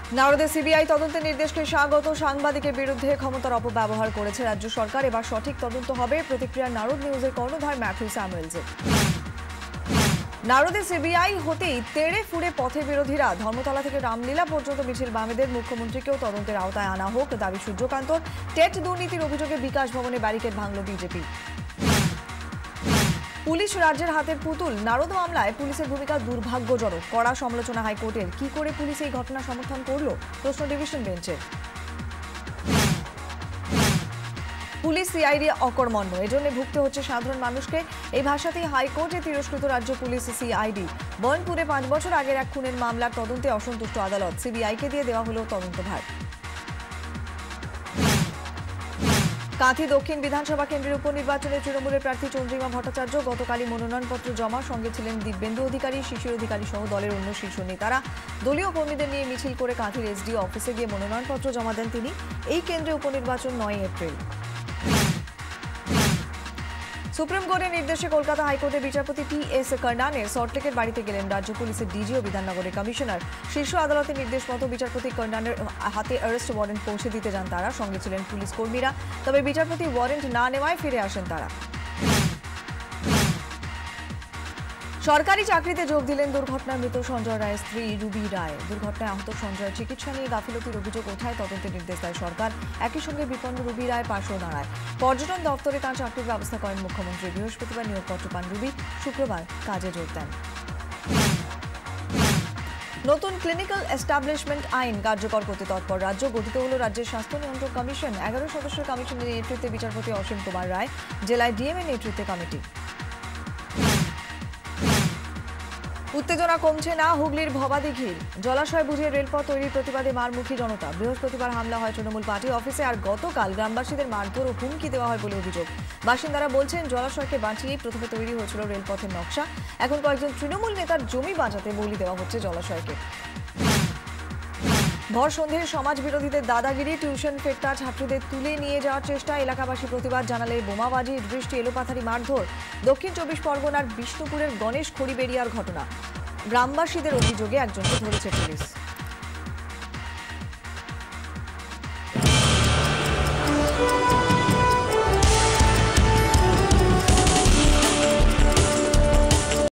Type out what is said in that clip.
নারদে CBI তদন্তের নির্দেশকে স্বাগত। সাংবাদিকের বিরুদ্ধে ক্ষমতার অপব্যবহার করেছে রাজ্য সরকার, এবার সঠিক তদন্ত হবে। প্রতিক্রিয়া নারদ নিউজের কর্ণধার ম্যাথিউ স্যামুয়েলসের। নারদে সিবিআই হতেই তেড়ে ফুড়ে পথে বিরোধীরা। ধর্মতলা থেকে রামলীলা পর্যন্ত মিছিল বামেদের। মুখ্যমন্ত্রীকেও তদন্তের আওতায় আনা হোক দাবি সূর্যকান্তর। টেট দুর্নীতির অভিযোগে বিকাশ ভবনে ব্যারিকেড ভাঙল বিজেপি। পুলিশ রাজ্যের হাতের পুতুল। নারদ মামলায় পুলিশের ভূমিকা দুর্ভাগ্যজনক, কড়া সমালোচনা হাইকোর্টের। কি করে পুলিশ এই ঘটনা সমর্থন করল, প্রশ্ন ডিভিশন বেঞ্চের। পুলিশ সিআইডি অকর্মণ্য, এজন্য ভুগতে হচ্ছে সাধারণ মানুষকে। এই ভাষাতেই হাইকোর্টে তিরস্কৃত রাজ্য পুলিশ সিআইডি। বর্ণপুরে 5 বছর আগের এক খুনের মামলার তদন্তে অসন্তুষ্ট আদালত, সিবিআইকে দিয়ে দেওয়া হলো তদন্তভার। কাঁথি দক্ষিণ বিধানসভা কেন্দ্রের উপনির্বাচনে তৃণমূলের প্রার্থী চন্দ্রিমা ভট্টাচার্য গতকালই মনোনয়নপত্র জমা। সঙ্গে ছিলেন দিব্যেন্দু অধিকারী, শিশির অধিকারী সহ দলের অন্য শীর্ষ নেতারা। দলীয় কর্মীদের নিয়ে মিছিল করে কাঁথির এসডিও অফিসে গিয়ে মনোনয়নপত্র জমা দেন তিনি। এই কেন্দ্রে উপনির্বাচন 9 এপ্রিল। সুপ্রিম কোর্টের নির্দেশে কলকাতা হাইকোর্টের বিচারপতি টি.এস. কর্ণানের সল্টলেকের বাড়িতে গেলেন রাজ্য পুলিশের ডিজি ও বিধাননগরের কমিশনার। শীর্ষ আদালতের নির্দেশ মতো বিচারপতি কর্ণানের হাতে অ্যারেস্ট ওয়ারেন্ট পৌঁছে দিতে যান তারা। সঙ্গে ছিলেন পুলিশ কর্মীরা। তবে বিচারপতি ওয়ারেন্ট না নেওয়ায় ফিরে আসেন তারা। সরকারি চাকরিতে যোগ দিলেন দুর্ঘটনায় মৃত সঞ্জয় রায়ের স্ত্রী রুবি রায়। দুর্ঘটনায় আহত সঞ্জয়ের চিকিৎসা নিয়ে গাফিলতির অভিযোগ ওঠায় তদন্তের নির্দেশ দেয় সরকার। একই সঙ্গে বিপন্ন রুবি রায় পাশেও দাঁড়ায়। পর্যটন দপ্তরে তাঁর চাকরির ব্যবস্থা করেন মুখ্যমন্ত্রী। বৃহস্পতিবার নিয়োগপত্র পান রুবি, শুক্রবার কাজে যোগ দেন। নতুন ক্লিনিক্যাল এস্টাবলিশমেন্ট আইন কার্যকর করতে তৎপর রাজ্য। গঠিত হল রাজ্যের স্বাস্থ্য নিয়ন্ত্রক কমিশন। 11 সদস্যের কমিশনের নেতৃত্বে বিচারপতি অসীম কুমার রায়, জেলায় ডিএমএ নেতৃত্বে কমিটি। উত্তেজনা কমছে না হুগলির ভবাদিঘির। জলাশয় বুঝিয়ে রেলপথ তৈরির প্রতিবাদে মারমুখী জনতা। বৃহস্পতিবার হামলা হয় তৃণমূল পার্টি অফিসে। আর গতকাল গ্রামবাসীদের মারধর ও হুমকি দেওয়া হয় বলে অভিযোগ। বাসিন্দারা বলছেন, জলাশয়কে বাঁচিয়েই প্রথমে তৈরি হয়েছিল রেলপথের নকশা। এখন কয়েকজন তৃণমূল নেতার জমি বাঁচাতে বলি দেওয়া হচ্ছে জলাশয়কে। ভর সন্ধ্যের সমাজ বিরোধীদের দাদাগিরি। টিউশন ফেরতা ছাত্রীদের তুলে নিয়ে যাওয়ার চেষ্টা। এলাকাবাসী প্রতিবাদ জানালে বোমাবাজি, বৃষ্টি, এলোপাথারি মারধর। দক্ষিণ 24 পরগনার বিষ্ণুপুরের গণেশ খড়িবেড়িয়ার ঘটনা। গ্রামবাসীদের অভিযোগে একজনকে ধরেছে পুলিশ।